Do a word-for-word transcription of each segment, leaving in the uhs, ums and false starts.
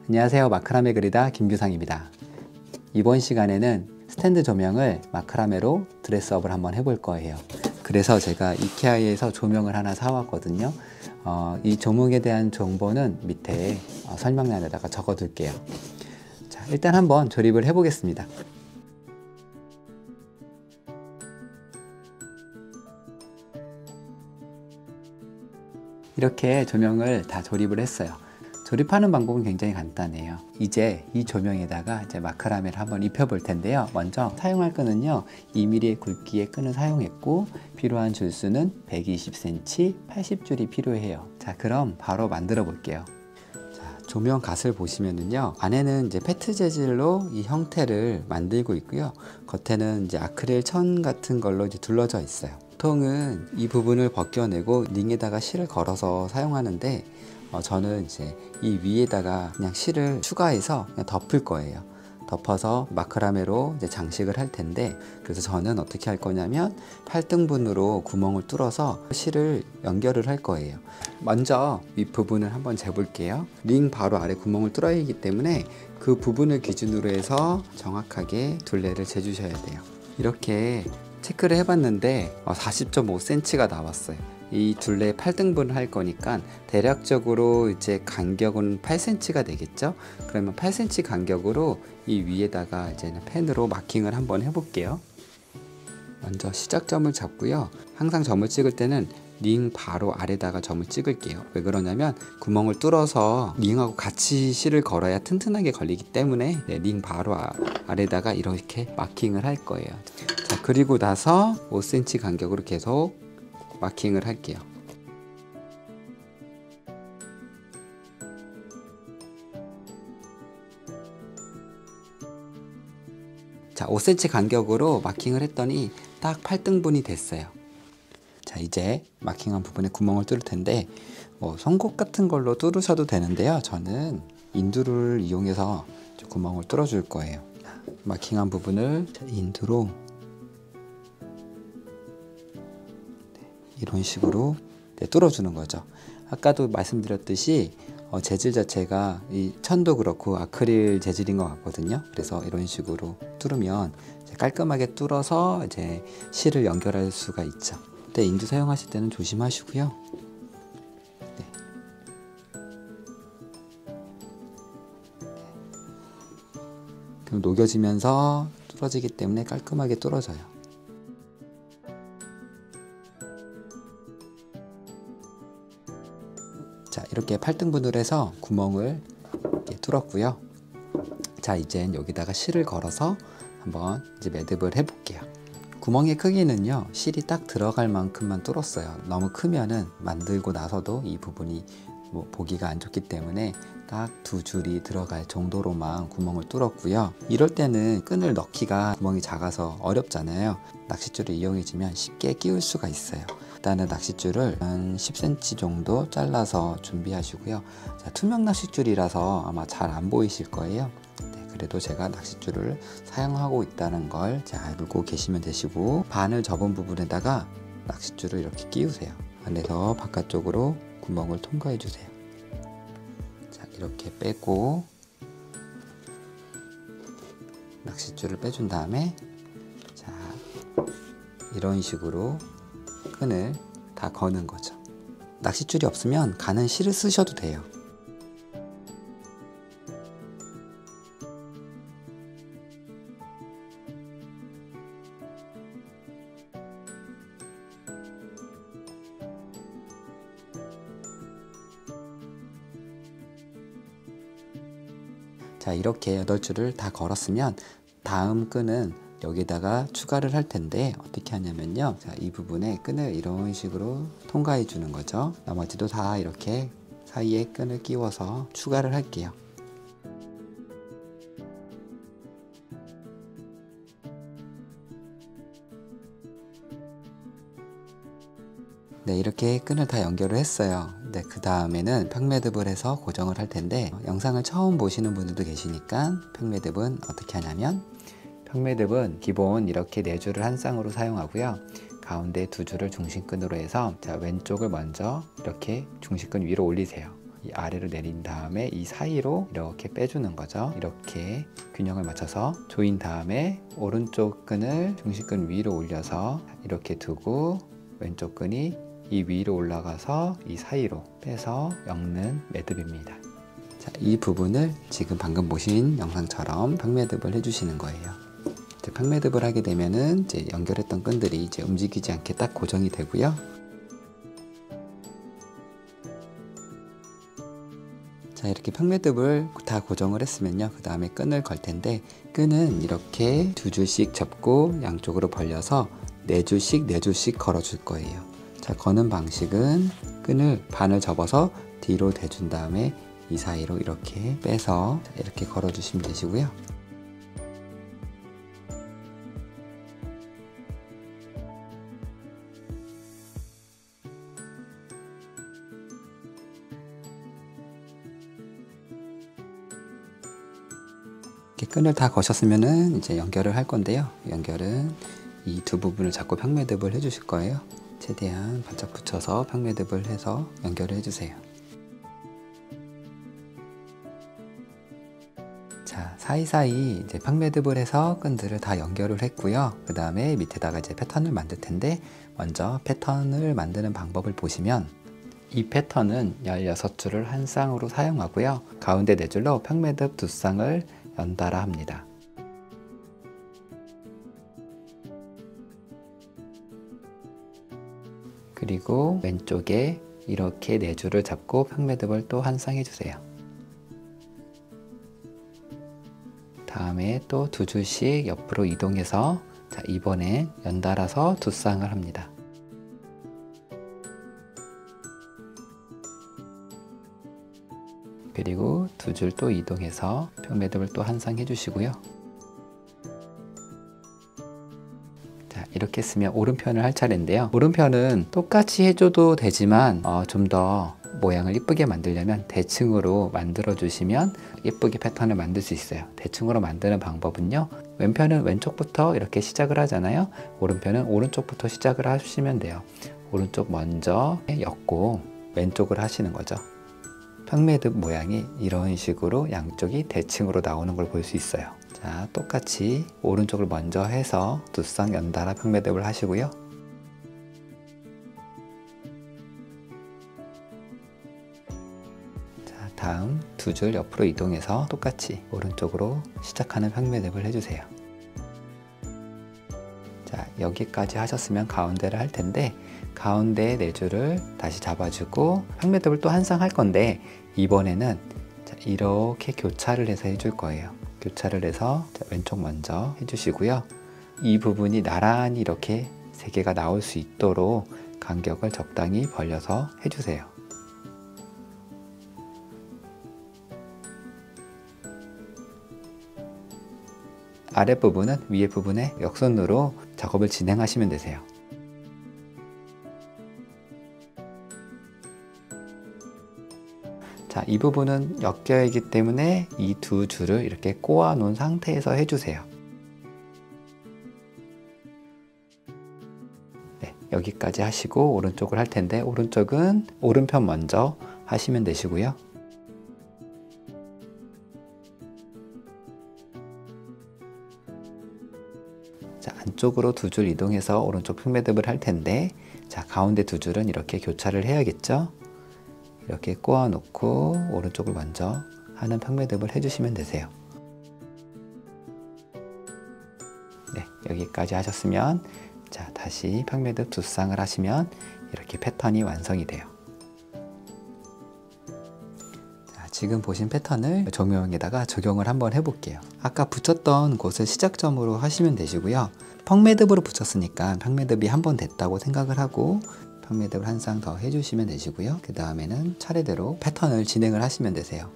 안녕하세요. 마크라메 그리다 김규상입니다. 이번 시간에는 스탠드 조명을 마크라메로 드레스업을 한번 해볼 거예요. 그래서 제가 이케아에서 조명을 하나 사왔거든요. 어, 이 조명에 대한 정보는 밑에 어, 설명란에다가 적어 둘게요. 자, 일단 한번 조립을 해 보겠습니다. 이렇게 조명을 다 조립을 했어요. 조립하는 방법은 굉장히 간단해요. 이제 이 조명에다가 이제 마크라메를 한번 입혀 볼 텐데요. 먼저 사용할 끈은요, 이 밀리미터 굵기의 끈을 사용했고, 필요한 줄수는 백이십 센티미터, 팔십 줄이 필요해요. 자, 그럼 바로 만들어 볼게요. 자, 조명 갓을 보시면은요, 안에는 이제 페트 재질로 이 형태를 만들고 있고요. 겉에는 이제 아크릴 천 같은 걸로 이제 둘러져 있어요. 보통은 이 부분을 벗겨내고 링에다가 실을 걸어서 사용하는데, 어, 저는 이제 이 위에다가 그냥 실을 추가해서 그냥 덮을 거예요. 덮어서 마크라메로 이제 장식을 할 텐데, 그래서 저는 어떻게 할 거냐면 팔 등분으로 구멍을 뚫어서 실을 연결을 할 거예요. 먼저 윗부분을 한번 재볼게요. 링 바로 아래 구멍을 뚫어야 하기 때문에 그 부분을 기준으로 해서 정확하게 둘레를 재주셔야 돼요. 이렇게 체크를 해봤는데 사십 점 오 센티미터가 나왔어요. 이 둘레 팔 등분을 할 거니까 대략적으로 이제 간격은 팔 센티미터가 되겠죠. 그러면 팔 센티미터 간격으로 이 위에다가 이제는 펜으로 마킹을 한번 해볼게요. 먼저 시작점을 잡고요. 항상 점을 찍을 때는 링 바로 아래다가 점을 찍을게요. 왜 그러냐면 구멍을 뚫어서 링하고 같이 실을 걸어야 튼튼하게 걸리기 때문에 네, 링 바로 아, 아래다가 이렇게 마킹을 할 거예요. 자, 그리고 나서 오 센티미터 간격으로 계속 마킹을 할게요. 자, 오 센티미터 간격으로 마킹을 했더니 딱 팔 등분이 됐어요. 자, 이제 마킹한 부분에 구멍을 뚫을 텐데, 뭐 송곳 같은 걸로 뚫으셔도 되는데요. 저는 인두를 이용해서 구멍을 뚫어 줄 거예요. 마킹한 부분을 인두로 이런 식으로 뚫어주는 거죠. 아까도 말씀드렸듯이 어, 재질 자체가 이 천도 그렇고 아크릴 재질인 것 같거든요. 그래서 이런 식으로 뚫으면 이제 깔끔하게 뚫어서 이제 실을 연결할 수가 있죠. 근데 인두 사용하실 때는 조심하시고요. 네. 그럼 녹여지면서 뚫어지기 때문에 깔끔하게 뚫어져요. 자, 이렇게 팔 등분을 해서 구멍을 이렇게 뚫었고요. 자, 이젠 여기다가 실을 걸어서 한번 이제 매듭을 해 볼게요. 구멍의 크기는요, 실이 딱 들어갈 만큼만 뚫었어요. 너무 크면은 만들고 나서도 이 부분이 뭐 보기가 안 좋기 때문에 딱 두 줄이 들어갈 정도로만 구멍을 뚫었고요. 이럴 때는 끈을 넣기가 구멍이 작아서 어렵잖아요. 낚싯줄을 이용해주면 쉽게 끼울 수가 있어요. 일단은 낚싯줄을 한 십 센티미터 정도 잘라서 준비하시고요. 자, 투명 낚싯줄이라서 아마 잘 안 보이실 거예요. 네, 그래도 제가 낚싯줄을 사용하고 있다는 걸 잘 알고 계시면 되시고, 반을 접은 부분에다가 낚싯줄을 이렇게 끼우세요. 안에서 바깥쪽으로 구멍을 통과해 주세요. 자, 이렇게 빼고 낚싯줄을 빼준 다음에, 자, 이런 식으로 끈을 다 거는 거죠. 낚싯줄이 없으면 가는 실을 쓰셔도 돼요. 자, 이렇게 여덟 줄을 다 걸었으면 다음 끈은 여기다가 추가를 할 텐데, 어떻게 하냐면요, 자, 이 부분에 끈을 이런 식으로 통과해 주는 거죠. 나머지도 다 이렇게 사이에 끈을 끼워서 추가를 할게요. 네, 이렇게 끈을 다 연결을 했어요. 네, 그 다음에는 평매듭을 해서 고정을 할 텐데, 영상을 처음 보시는 분들도 계시니까 평매듭은 어떻게 하냐면, 평매듭은 기본 이렇게 네 줄을 한 쌍으로 사용하고요. 가운데 두 줄을 중심끈으로 해서, 자, 왼쪽을 먼저 이렇게 중심끈 위로 올리세요. 이 아래로 내린 다음에 이 사이로 이렇게 빼주는 거죠. 이렇게 균형을 맞춰서 조인 다음에 오른쪽 끈을 중심끈 위로 올려서 이렇게 두고 왼쪽 끈이 이 위로 올라가서 이 사이로 빼서 엮는 매듭입니다. 자, 이 부분을 지금 방금 보신 영상처럼 평매듭을 해주시는 거예요. 이제 평매듭을 하게 되면은 이제 연결했던 끈들이 이제 움직이지 않게 딱 고정이 되고요. 자, 이렇게 평매듭을 다 고정을 했으면요, 그 다음에 끈을 걸 텐데, 끈은 이렇게 두 줄씩 접고 양쪽으로 벌려서 네 줄씩 네 줄씩 걸어 줄 거예요. 자, 거는 방식은 끈을 반을 접어서 뒤로 대준 다음에 이 사이로 이렇게 빼서 이렇게 걸어 주시면 되시고요. 이렇게 끈을 다 거셨으면은 이제 연결을 할 건데요. 연결은 이 두 부분을 잡고 평매듭을 해 주실 거예요. 최대한 바짝 붙여서 평매듭을 해서 연결을 해 주세요. 자, 사이사이 이제 평매듭을 해서 끈들을 다 연결을 했고요. 그 다음에 밑에다가 이제 패턴을 만들 텐데, 먼저 패턴을 만드는 방법을 보시면 이 패턴은 열여섯 줄을 한 쌍으로 사용하고요. 가운데 네 줄로 평매듭 두 쌍을 연달아 합니다. 그리고 왼쪽에 이렇게 네 줄을 잡고 평매듭을 또 한 쌍 해주세요. 다음에 또 두 줄씩 옆으로 이동해서, 자, 이번엔 연달아서 두 쌍을 합니다. 그리고 두 줄 또 이동해서 평매듭을 또 한 쌍 해주시고요. 자, 이렇게 했으면 오른편을 할 차례인데요. 오른편은 똑같이 해줘도 되지만 어, 좀 더 모양을 이쁘게 만들려면 대칭으로 만들어 주시면 예쁘게 패턴을 만들 수 있어요. 대칭으로 만드는 방법은요, 왼편은 왼쪽부터 이렇게 시작을 하잖아요. 오른편은 오른쪽부터 시작을 하시면 돼요. 오른쪽 먼저 엮고 왼쪽을 하시는 거죠. 평매듭 모양이 이런 식으로 양쪽이 대칭으로 나오는 걸 볼 수 있어요. 자, 똑같이 오른쪽을 먼저 해서 두 쌍 연달아 평매듭을 하시고요. 자, 다음 두 줄 옆으로 이동해서 똑같이 오른쪽으로 시작하는 평매듭을 해주세요. 자, 여기까지 하셨으면 가운데를 할 텐데, 가운데 네 줄을 다시 잡아주고 평매듭을 또 한 쌍 할 건데, 이번에는 자, 이렇게 교차를 해서 해줄 거예요. 교차를 해서 자, 왼쪽 먼저 해주시고요. 이 부분이 나란히 이렇게 세 개가 나올 수 있도록 간격을 적당히 벌려서 해주세요. 아랫부분은 위에 부분에 역선으로 작업을 진행하시면 되세요. 자, 이 부분은 역겨이기 때문에 이 두 줄을 이렇게 꼬아 놓은 상태에서 해주세요. 네, 여기까지 하시고 오른쪽을 할 텐데, 오른쪽은 오른편 먼저 하시면 되시고요. 자, 안쪽으로 두 줄 이동해서 오른쪽 평매듭을 할 텐데, 자, 가운데 두 줄은 이렇게 교차를 해야겠죠. 이렇게 꼬아 놓고 오른쪽을 먼저 하는 평매듭을 해주시면 되세요. 네, 여기까지 하셨으면, 자, 다시 평매듭 두 쌍을 하시면 이렇게 패턴이 완성이 돼요. 자, 지금 보신 패턴을 조명에다가 적용을 한번 해볼게요. 아까 붙였던 곳을 시작점으로 하시면 되시고요. 평매듭으로 붙였으니까 평매듭이 한 번 됐다고 생각을 하고 평매듭을 한 쌍 더 해주시면 되시고요. 그 다음에는 차례대로 패턴을 진행을 하시면 되세요.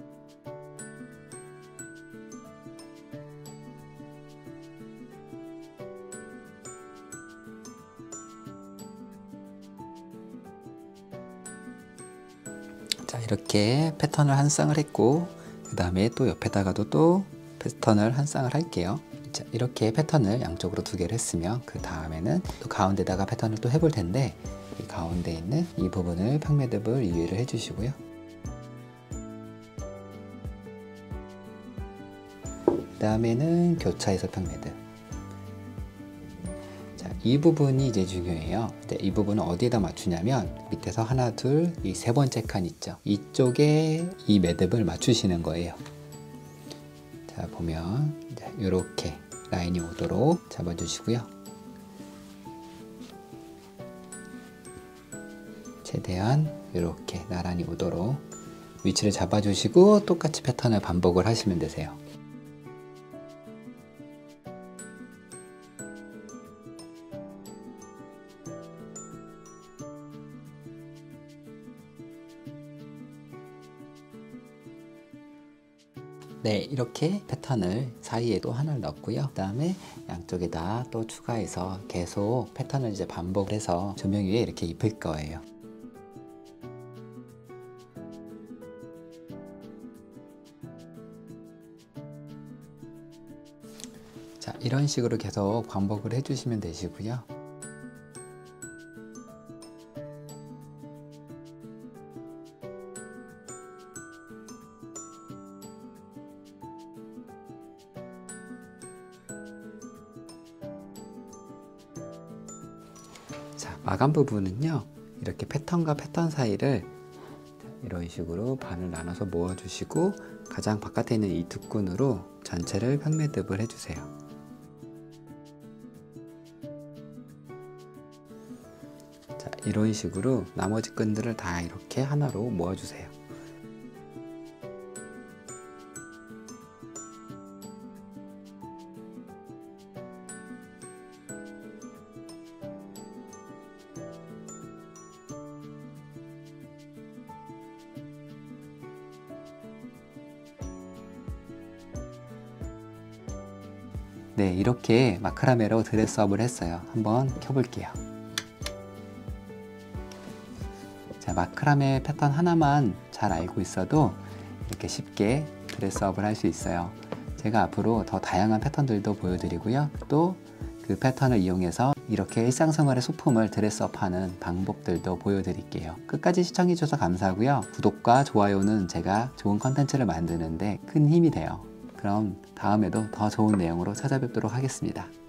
자, 이렇게 패턴을 한 쌍을 했고, 그 다음에 또 옆에다가도 또 패턴을 한 쌍을 할게요. 자, 이렇게 패턴을 양쪽으로 두 개를 했으면 그 다음에는 또 가운데다가 패턴을 또 해볼 텐데, 이 가운데 있는 이 부분을 평매듭을 이해를 해주시고요. 다음에는 교차에서 평매듭. 자, 이 부분이 이제 중요해요. 이 부분은 어디에다 맞추냐면 밑에서 하나, 둘, 이 세 번째 칸 있죠. 이쪽에 이 매듭을 맞추시는 거예요. 자, 보면 이렇게 라인이 오도록 잡아주시고요. 최대한 이렇게 나란히 오도록 위치를 잡아주시고 똑같이 패턴을 반복을 하시면 되세요. 네, 이렇게 패턴을 사이에도 하나를 넣었고요. 그 다음에 양쪽에다 또 추가해서 계속 패턴을 이제 반복해서 조명 위에 이렇게 입힐 거예요. 자, 이런 식으로 계속 반복을 해주시면 되시고요. 자, 마감 부분은요, 이렇게 패턴과 패턴 사이를 이런 식으로 반을 나눠서 모아주시고 가장 바깥에 있는 이 두 끈으로 전체를 평매듭을 해주세요. 자, 이런 식으로 나머지 끈들을 다 이렇게 하나로 모아주세요. 네, 이렇게 마크라메로 드레스업을 했어요. 한번 켜볼게요. 자, 마크라메 패턴 하나만 잘 알고 있어도 이렇게 쉽게 드레스업을 할 수 있어요. 제가 앞으로 더 다양한 패턴들도 보여드리고요. 또 그 패턴을 이용해서 이렇게 일상생활의 소품을 드레스업하는 방법들도 보여드릴게요. 끝까지 시청해주셔서 감사하고요. 구독과 좋아요는 제가 좋은 컨텐츠를 만드는데 큰 힘이 돼요. 그럼 다음에도 더 좋은 내용으로 찾아뵙도록 하겠습니다.